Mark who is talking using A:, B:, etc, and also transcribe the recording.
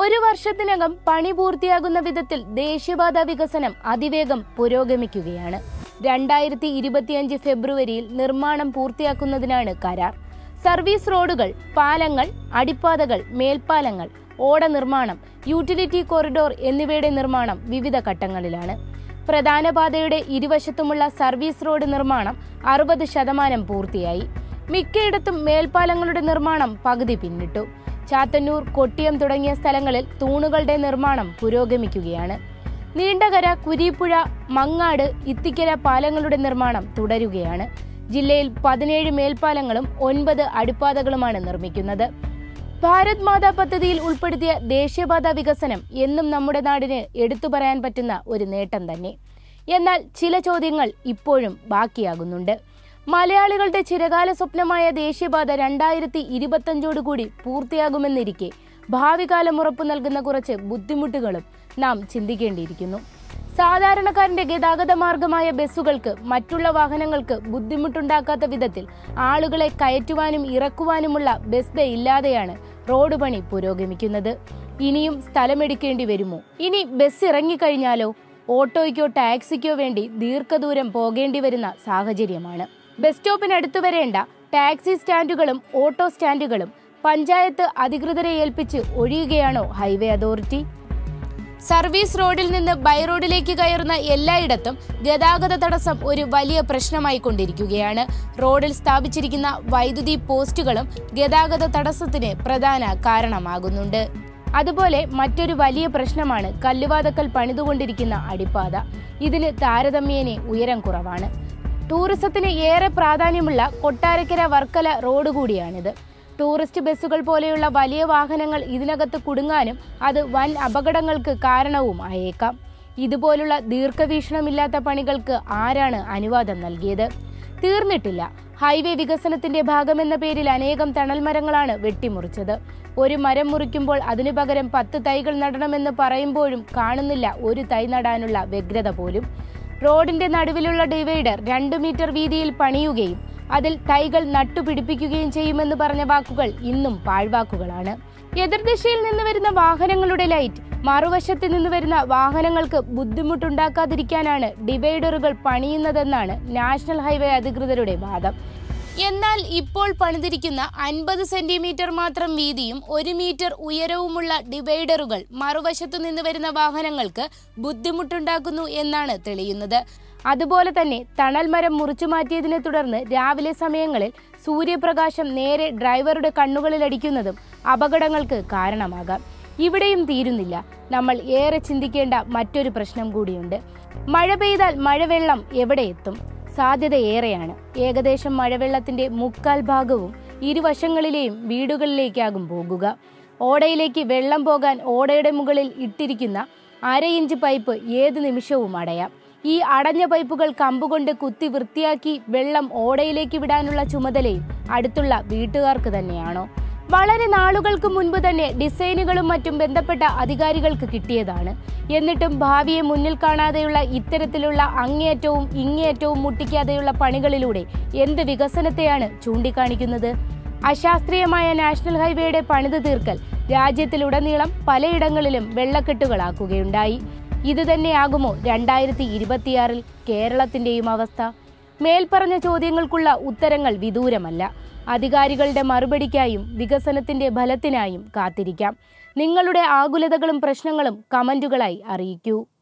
A: ഒരു വർഷത്തിനകം പണി പൂർത്തിയാകുന്ന വിധത്തിൽ ദേശീയപാത വികസനം അതിവേഗം പുരോഗമിക്കുകയാണ്. 2025 ഫെബ്രുവരിയിൽ നിർമ്മാണം പൂർത്തിയാക്കുന്നതിനാണ് കരാർ. സർവീസ് റോഡുകൾ, പാലങ്ങൾ, അടിപ്പാതകൾ, മേൽപ്പാലങ്ങൾ, ഓട നിർമ്മാണം, യൂട്ടിലിറ്റി കോറിഡോർ എന്നിവയുടെ നിർമ്മാണം വിവിധ ഘട്ടങ്ങളിലാണ്. പ്രധാന പാതയുടെ ഇരുവശത്തുമുള്ള സർവീസ് റോഡ് നിർമ്മാണം 60% പൂർത്തിയായി. മിക്കയിടത്തും മേൽപ്പാലങ്ങളുടെ നിർമ്മാണം പകുതി പിന്നിട്ടു. ചാത്തന്നൂർ, കൊട്ടിയം തുടങ്ങിയ സ്ഥലങ്ങളിൽ തൂണുകളുടെ നിർമ്മാണം പുരോഗമിക്കുകയാണ്. നീണ്ടകര, കുരീപ്പുഴ, മങ്ങാട്, ഇത്തിക്കര പാലങ്ങളുടെ നിർമ്മാണം തുടരുകയാണ്. ജില്ലയിൽ 17 മേൽപ്പാലങ്ങളും 9 അടിപ്പാതകളുമാണ് നിർമ്മിക്കുന്നത്. ഭാരത് മാതാ പദ്ധതിയിൽ ഉൾപ്പെടുത്തിയ ദേശീയപാത വികസനം എന്നും നമ്മുടെ നാടിന് എടുത്ു പറയാൻ പറ്റുന്ന ഒരു നേട്ടം തന്നെ. എന്നാൽ ചില ചോദ്യങ്ങൾ ഇപ്പോഴും ബാക്കിയാകുന്നുണ്ട്. മലയാളികളുടെ ചിരകാല സ്വപ്നമായ ദേശീയപാത 2025 പൂർത്തിയാകുമെന്നിരിക്കെ ഭാവി കാലം ഉറപ്പു നൽകുന്ന കുറച്ച് ബുദ്ധിമുട്ടുകളും നാം ചിന്തിക്കേണ്ടിയിരിക്കുന്നു. സാധാരണക്കാരന്റെ ഗതാഗത മാർഗമായ ബസ്സുകൾക്ക് മറ്റുള്ള വാഹനങ്ങൾക്ക് ബുദ്ധിമുട്ടുണ്ടാക്കാത്ത വിധത്തിൽ ആളുകളെ കയറ്റുവാനും ഇറക്കുവാനുമുള്ള ബസ് ഡേ ഇല്ലാതെയാണ് റോഡ് പണി പുരോഗമിക്കുന്നത്. ഇനിയും സ്ഥലമെടുക്കേണ്ടി വരുമോ? ഇനി ബസ് ഇറങ്ങിക്കഴിഞ്ഞാലോ? ഓട്ടോയ്ക്കോ ടാക്സിക്കോ വേണ്ടി ദീർഘദൂരം പോകേണ്ടി വരുന്ന സാഹചര്യമാണ്. ബസ് സ്റ്റോപ്പിനടുത്തു വരേണ്ട ടാക്സി സ്റ്റാൻഡുകളും ഓട്ടോ സ്റ്റാൻഡുകളും പഞ്ചായത്ത് അധികൃതരെ ഏൽപ്പിച്ച് ഒഴിയുകയാണോ ഹൈവേ അതോറിറ്റി? സർവീസ് റോഡിൽ നിന്ന് ബൈ റോഡിലേക്ക് കയറുന്ന എല്ലായിടത്തും ഗതാഗത തടസ്സം ഒരു വലിയ പ്രശ്നമായി കൊണ്ടിരിക്കുകയാണ്. റോഡിൽ സ്ഥാപിച്ചിരിക്കുന്ന വൈദ്യുതി പോസ്റ്റുകളും ഗതാഗത തടസ്സത്തിന് പ്രധാന കാരണമാകുന്നുണ്ട്. അതുപോലെ മറ്റൊരു വലിയ പ്രശ്നമാണ് കല്ലുവാതക്കൽ പണിതുകൊണ്ടിരിക്കുന്ന അടിപ്പാത. ഇതിന് താരതമ്യേന ഉയരം കുറവാണ്. ടൂറിസത്തിന് ഏറെ പ്രാധാന്യമുള്ള കൊട്ടാരക്കര വർക്കല റോഡ് കൂടിയാണിത്. ടൂറിസ്റ്റ് ബസ്സുകൾ പോലെയുള്ള വലിയ വാഹനങ്ങൾ ഇതിനകത്ത് കുടുങ്ങാനും അത് വൻ അപകടങ്ങൾക്ക് കാരണവും ആയേക്കാം. ഇതുപോലുള്ള ദീർഘവീക്ഷണമില്ലാത്ത പണികൾക്ക് ആരാണ് അനുവാദം നൽകിയത്? തീർന്നിട്ടില്ല. ഹൈവേ വികസനത്തിന്റെ ഭാഗമെന്ന പേരിൽ അനേകം തണൽമരങ്ങളാണ് വെട്ടിമുറിച്ചത്. ഒരു മരം മുറിക്കുമ്പോൾ അതിനു പകരം 10 തൈകൾ നടണമെന്ന് പറയുമ്പോഴും കാണുന്നില്ല ഒരു തൈ നടാനുള്ള വ്യഗ്രത പോലും. റോഡിന്റെ നടുവിലുള്ള ഡിവൈഡർ 2 മീറ്റർ വീതിയിൽ പണിയുകയും അതിൽ തൈകൾ നട്ടുപിടിപ്പിക്കുകയും ചെയ്യുമെന്ന് പറഞ്ഞ വാക്കുകൾ ഇന്നും പാഴ്വാക്കുകളാണ്. എതിർദിശയിൽ നിന്ന് വരുന്ന വാഹനങ്ങളുടെ ലൈറ്റ് മറുവശത്ത് നിന്ന് വരുന്ന വാഹനങ്ങൾക്ക് ബുദ്ധിമുട്ടുണ്ടാക്കാതിരിക്കാനാണ് ഡിവൈഡറുകൾ പണിയുന്നതെന്നാണ് നാഷണൽ ഹൈവേ അധികൃതരുടെ വാദം. എന്നാൽ ഇപ്പോൾ പണിതിരിക്കുന്ന 50 സെന്റിമീറ്റർ മാത്രം വീതിയും 1 മീറ്റർ ഉയരവുമുള്ള ഡിവൈഡറുകൾ മറുവശത്തു നിന്ന് വരുന്ന വാഹനങ്ങൾക്ക് ബുദ്ധിമുട്ടുണ്ടാക്കുന്നു എന്നാണ് തെളിയുന്നത്. അതുപോലെ തന്നെ തണൽ മരം മുറിച്ചു മാറ്റിയതിനെ തുടർന്ന് രാവിലെ സമയങ്ങളിൽ സൂര്യപ്രകാശം നേരെ ഡ്രൈവറുടെ കണ്ണുകളിൽ അടിക്കുന്നതും അപകടങ്ങൾക്ക് കാരണമാകാം. ഇവിടെയും തീരുന്നില്ല. നമ്മൾ ഏറെ ചിന്തിക്കേണ്ട മറ്റൊരു പ്രശ്നം കൂടിയുണ്ട്. മഴ പെയ്താൽ മഴവെള്ളം എവിടെ എത്തും? സാധ്യത ഏറെയാണ്. ഏകദേശം മഴവെള്ളത്തിന്റെ 1/4 ഭാഗവും ഇരുവശങ്ങളിലെയും വീടുകളിലേക്കാകും പോകുക. ഓടയിലേക്ക് വെള്ളം പോകാൻ ഓടയുടെ മുകളിൽ ഇട്ടിരിക്കുന്ന 1/2 ഇഞ്ച് പൈപ്പ് ഏത് നിമിഷവും അടയാം. ഈ അടഞ്ഞ പൈപ്പുകൾ കമ്പുകൊണ്ട് കുത്തി വൃത്തിയാക്കി വെള്ളം ഓടയിലേക്ക് വിടാനുള്ള ചുമതലയും അടുത്തുള്ള വീട്ടുകാർക്ക് തന്നെയാണോ? വളരെ നാളുകൾക്ക് മുൻപ് തന്നെ ഡിസൈനുകളും മറ്റും ബന്ധപ്പെട്ട അധികാരികൾക്ക് കിട്ടിയതാണ്. എന്നിട്ടും ഭാവിയെ മുന്നിൽ കാണാതെയുള്ള ഇത്തരത്തിലുള്ള അങ്ങേയറ്റവും ഇങ്ങേയറ്റവും മുട്ടിക്കാതെയുള്ള പണികളിലൂടെ എന്ത് വികസനത്തെയാണ് ചൂണ്ടിക്കാണിക്കുന്നത്? അശാസ്ത്രീയമായ നാഷണൽ ഹൈവേയുടെ പണിത് തീർക്കൽ രാജ്യത്തിലുടനീളം പലയിടങ്ങളിലും വെള്ളക്കെട്ടുകളാക്കുകയുണ്ടായി. ഇതുതന്നെയാകുമോ 2026 കേരളത്തിന്റെയും അവസ്ഥ? മേൽപ്പറഞ്ഞ ചോദ്യങ്ങൾക്കുള്ള ഉത്തരങ്ങൾ വിദൂരമല്ല. അധികാരികളുടെ മറുപടിക്കായും വികസനത്തിന്റെ ഫലത്തിനായും കാത്തിരിക്കാം. നിങ്ങളുടെ ആകുലതകളും പ്രശ്നങ്ങളും കമന്റുകളായി അറിയിക്കൂ.